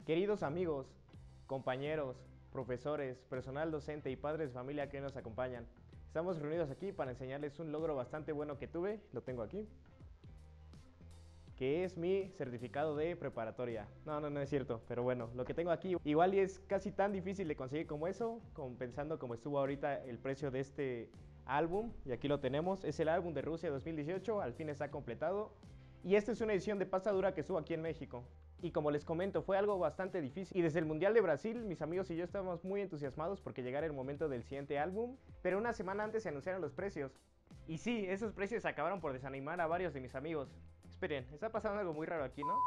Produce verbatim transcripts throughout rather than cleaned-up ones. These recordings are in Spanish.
Queridos amigos, compañeros, profesores, personal docente y padres de familia que nos acompañan, estamos reunidos aquí para enseñarles un logro bastante bueno que tuve, lo tengo aquí, que es mi certificado de preparatoria. No, no, no es cierto, pero bueno, lo que tengo aquí igual y es casi tan difícil de conseguir como eso, compensando como estuvo ahorita el precio de este álbum, y aquí lo tenemos, es el álbum de Rusia dos mil dieciocho, al fin está completado, y esta es una edición de pasta dura que subo aquí en México. Y como les comento, fue algo bastante difícil. Y desde el Mundial de Brasil, mis amigos y yo estábamos muy entusiasmados porque llegara el momento del siguiente álbum. Pero una semana antes se anunciaron los precios. Y sí, esos precios acabaron por desanimar a varios de mis amigos. Esperen, está pasando algo muy raro aquí, ¿no?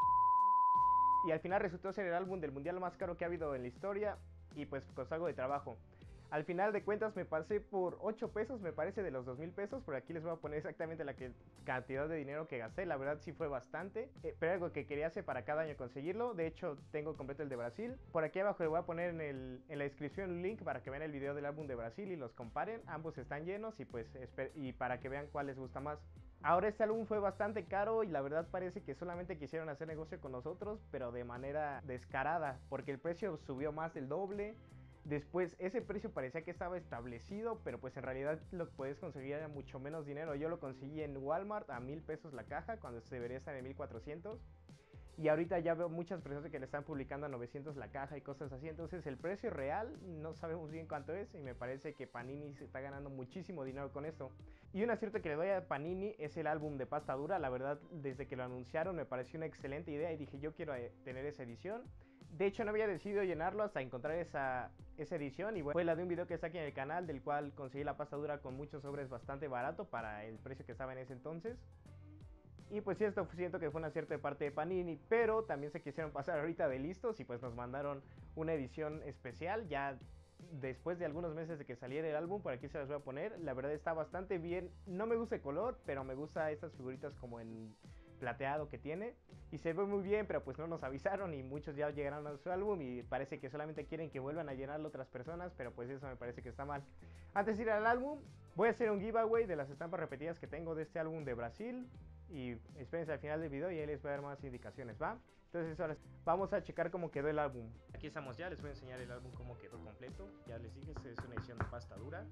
Y al final resultó ser el álbum del Mundial más caro que ha habido en la historia. Y pues costó algo de trabajo. Al final de cuentas me pasé por ocho pesos, me parece, de los dos mil pesos. Por aquí les voy a poner exactamente la que, cantidad de dinero que gasté. La verdad sí fue bastante, eh, pero algo que quería hacer para cada año conseguirlo. De hecho tengo completo el de Brasil. Por aquí abajo les voy a poner en, el, en la descripción un link para que vean el video del álbum de Brasil y los comparen. Ambos están llenos y pues y para que vean cuál les gusta más. Ahora este álbum fue bastante caro y la verdad parece que solamente quisieron hacer negocio con nosotros, pero de manera descarada, porque el precio subió más del doble. Después ese precio parecía que estaba establecido, pero pues en realidad lo que puedes conseguir era mucho menos dinero. Yo lo conseguí en Walmart a mil pesos la caja, cuando se debería estar en mil cuatrocientos. Y ahorita ya veo muchas personas que le están publicando a novecientos la caja y cosas así. Entonces el precio real no sabemos bien cuánto es, y me parece que Panini se está ganando muchísimo dinero con esto. Y un acierto que le doy a Panini es el álbum de pasta dura. La verdad, desde que lo anunciaron me pareció una excelente idea y dije, yo quiero tener esa edición. De hecho no había decidido llenarlo hasta encontrar esa, esa edición, y bueno, fue la de un video que está aquí en el canal, del cual conseguí la pasta dura con muchos sobres bastante barato para el precio que estaba en ese entonces. Y pues sí, esto siento que fue un acierto de parte de Panini, pero también se quisieron pasar ahorita de listos y pues nos mandaron una edición especial ya después de algunos meses de que saliera el álbum. Por aquí se las voy a poner. La verdad está bastante bien. No me gusta el color, pero me gusta estas figuritas como en plateado que tiene. Y se ve muy bien, pero pues no nos avisaron y muchos ya llegaron a su álbum y parece que solamente quieren que vuelvan a llenarlo otras personas, pero pues eso me parece que está mal. Antes de ir al álbum, voy a hacer un giveaway de las estampas repetidas que tengo de este álbum de Brasil. Y espérense al final del video y ahí les voy a dar más indicaciones, ¿va? Entonces ahora vamos a checar cómo quedó el álbum. Aquí estamos ya, les voy a enseñar el álbum cómo quedó completo. Ya les dije, es una edición de pasta dura.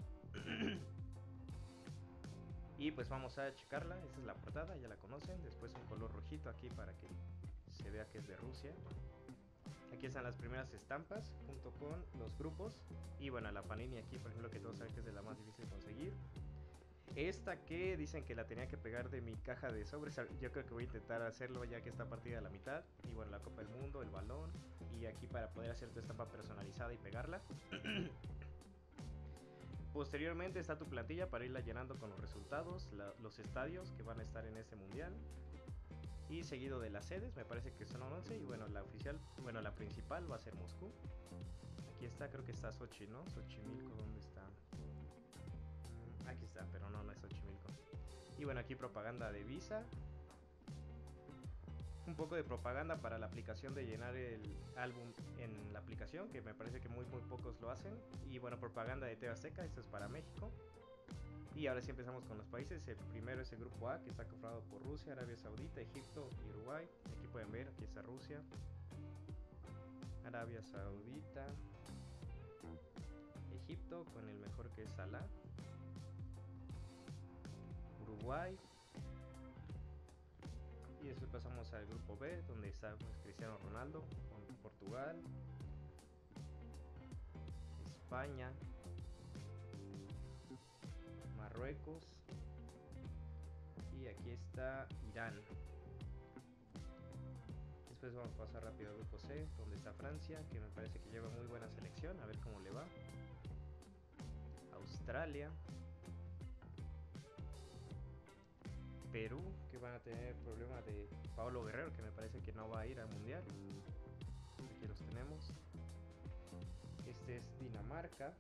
Y pues vamos a checarla, esta es la portada, ya la conocen. Después un color rojito aquí para que se vea que es de Rusia. Aquí están las primeras estampas junto con los grupos. Y bueno, la Panini aquí, por ejemplo, que todos saben que es de la más difícil de conseguir. Esta que dicen que la tenía que pegar de mi caja de sobres, yo creo que voy a intentar hacerlo ya que está partida a la mitad. Y bueno, la Copa del Mundo, el balón, y aquí para poder hacer tu estampa personalizada y pegarla. Posteriormente está tu plantilla para irla llenando con los resultados, la, los estadios que van a estar en este mundial. Y seguido de las sedes, me parece que son once. Y bueno, la oficial, bueno, la principal va a ser Moscú. Aquí está, creo que está Sochi, ¿no? Xochimilco, ¿dónde está? Aquí está, pero no, no es Xochimilco. Y bueno, aquí propaganda de Visa. Un poco de propaganda para la aplicación de llenar el álbum en la aplicación, que me parece que muy muy pocos lo hacen. Y bueno, propaganda de T V Azteca, esto es para México. Y ahora sí empezamos con los países. El primero es el grupo A, que está conformado por Rusia, Arabia Saudita, Egipto y Uruguay. Aquí pueden ver, aquí está Rusia, Arabia Saudita, Egipto con el mejor que es Salah, Uruguay. Y después pasamos al grupo B, donde está pues, Cristiano Ronaldo, con Portugal, España, Marruecos, y aquí está Irán. Después vamos a pasar rápido al grupo C, donde está Francia, que me parece que lleva muy buena selección, a ver cómo le va. Australia, Perú, que van a tener problemas de Pablo Guerrero, que me parece que no va a ir al mundial. Aquí los tenemos. Este es Dinamarca,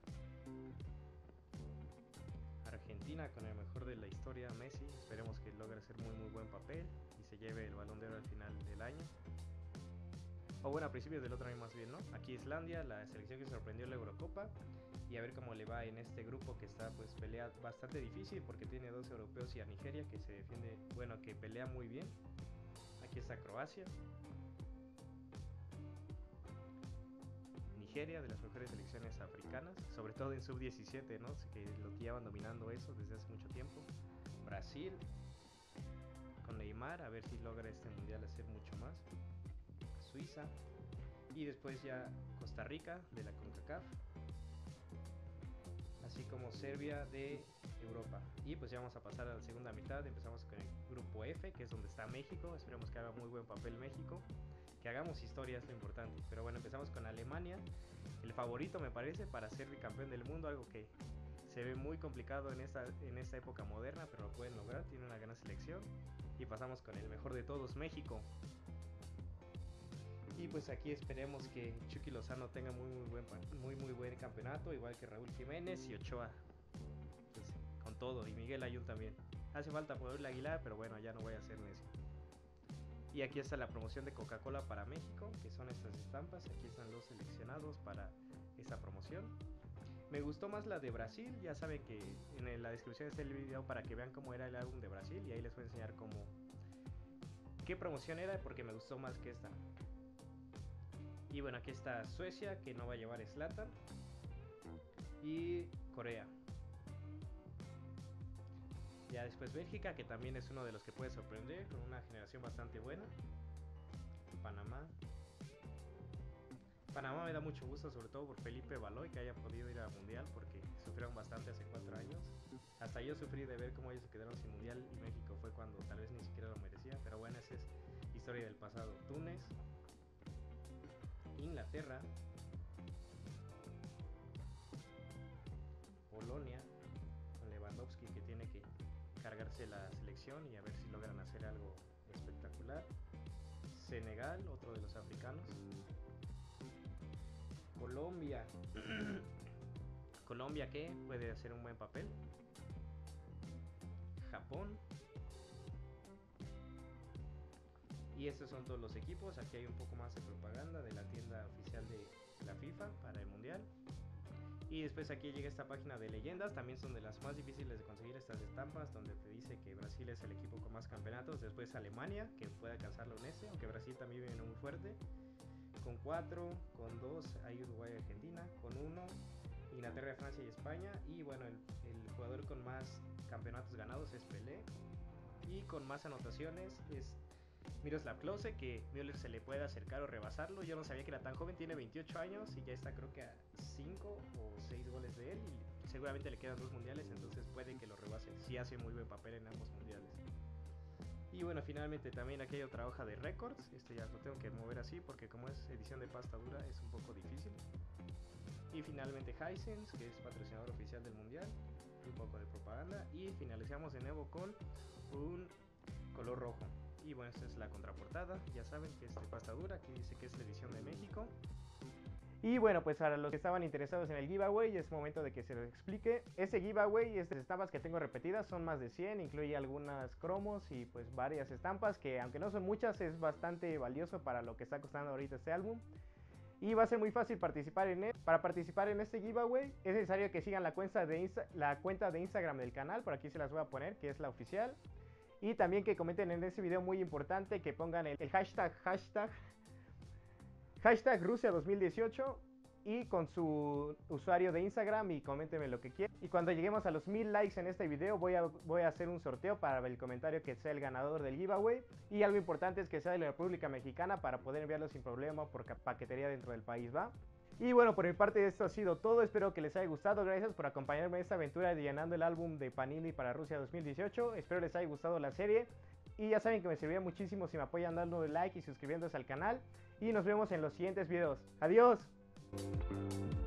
Argentina con el mejor de la historia, Messi. Esperemos que logre hacer muy muy buen papel y se lleve el Balón de Oro al final del año. O bueno, a principios del otro año más bien, ¿no? Aquí Islandia, la selección que sorprendió en la Eurocopa. Y a ver cómo le va en este grupo que está pues pelea bastante difícil, porque tiene dos europeos y a Nigeria que se defiende, bueno, que pelea muy bien. Aquí está Croacia. Nigeria, de las mejores selecciones africanas, sobre todo en sub diecisiete, ¿no? Que lo que llevan dominando eso desde hace mucho tiempo. Brasil, con Neymar, a ver si logra este mundial hacer mucho más. Suiza, y después ya Costa Rica, de la CONCACAF, así como Serbia de Europa. Y pues ya vamos a pasar a la segunda mitad. Empezamos con el grupo F, que es donde está México. Esperemos que haga muy buen papel México, que hagamos historia, es lo importante. Pero bueno, empezamos con Alemania, el favorito me parece para ser bicampeón del mundo, algo que se ve muy complicado en esta, en esta época moderna, pero lo pueden lograr, tiene una gran selección. Y pasamos con el mejor de todos, México. Y pues aquí esperemos que Chucky Lozano tenga muy muy buen, muy, muy buen campeonato, igual que Raúl Jiménez y Ochoa. Pues, con todo, y Miguel Ayun también. Hace falta poder Aguilar, pero bueno, ya no voy a hacer necio. Y aquí está la promoción de Coca-Cola para México, que son estas estampas. Aquí están los seleccionados para esta promoción. Me gustó más la de Brasil, ya saben que en la descripción está el video para que vean cómo era el álbum de Brasil, y ahí les voy a enseñar cómo, qué promoción era, porque me gustó más que esta. Y bueno, aquí está Suecia, que no va a llevar Zlatan, y Corea. Ya después Bélgica, que también es uno de los que puede sorprender, con una generación bastante buena. Panamá. Panamá me da mucho gusto, sobre todo por Felipe Baloy, que haya podido ir al Mundial, porque sufrieron bastante hace cuatro años. Hasta yo sufrí de ver cómo ellos se quedaron sin Mundial, y México fue cuando tal vez ni siquiera lo merecía. Pero bueno, esa es historia del pasado. Túnez, Inglaterra, Polonia, con Lewandowski, que tiene que cargarse la selección y a ver si logran hacer algo espectacular. Senegal, otro de los africanos. Colombia. Colombia, que puede hacer un buen papel. Japón. Y estos son todos los equipos. Aquí hay un poco más de propaganda de la tienda oficial de la FIFA para el Mundial. Y después aquí llega esta página de leyendas. También son de las más difíciles de conseguir estas estampas, donde te dice que Brasil es el equipo con más campeonatos. Después Alemania, que puede alcanzarlo en ese, aunque Brasil también viene muy fuerte, con cuatro, con dos hay Uruguay y Argentina, con uno Inglaterra, Francia y España. Y bueno, el, el jugador con más campeonatos ganados es Pelé, y con más anotaciones es Miroslav Klose, que Müller se le puede acercar o rebasarlo. Yo no sabía que era tan joven, tiene veintiocho años y ya está creo que a cinco o seis goles de él, y seguramente le quedan dos mundiales, entonces puede que lo rebase. Sí hace muy buen papel en ambos mundiales. Y bueno, finalmente también aquí hay otra hoja de récords. Este ya lo tengo que mover así porque como es edición de pasta dura es un poco difícil. Y finalmente Hisense, que es patrocinador oficial del mundial, un poco de propaganda. Y finalizamos de nuevo con un color rojo. Y bueno, esta es la contraportada, ya saben que es de pasta dura, aquí dice que es la edición de México. Y bueno, pues para los que estaban interesados en el giveaway, es momento de que se los explique. Ese giveaway, estas estampas que tengo repetidas, son más de cien, incluye algunas cromos y pues varias estampas que, aunque no son muchas, es bastante valioso para lo que está costando ahorita este álbum. Y va a ser muy fácil participar en él. Para participar en este giveaway es necesario que sigan la cuenta de, Insta la cuenta de Instagram del canal, por aquí se las voy a poner, que es la oficial. Y también que comenten en ese video, muy importante, que pongan el, el hashtag, hashtag, hashtag Rusia dos mil dieciocho y con su usuario de Instagram, y coméntenme lo que quieran. Y cuando lleguemos a los mil likes en este video voy a, voy a hacer un sorteo para el comentario que sea el ganador del giveaway. Y algo importante es que sea de la República Mexicana para poder enviarlo sin problema por paquetería dentro del país, ¿va? Y bueno, por mi parte esto ha sido todo, espero que les haya gustado, gracias por acompañarme en esta aventura de llenando el álbum de Panini para Rusia dos mil dieciocho, espero les haya gustado la serie, y ya saben que me serviría muchísimo si me apoyan dando like y suscribiéndose al canal, y nos vemos en los siguientes videos, adiós.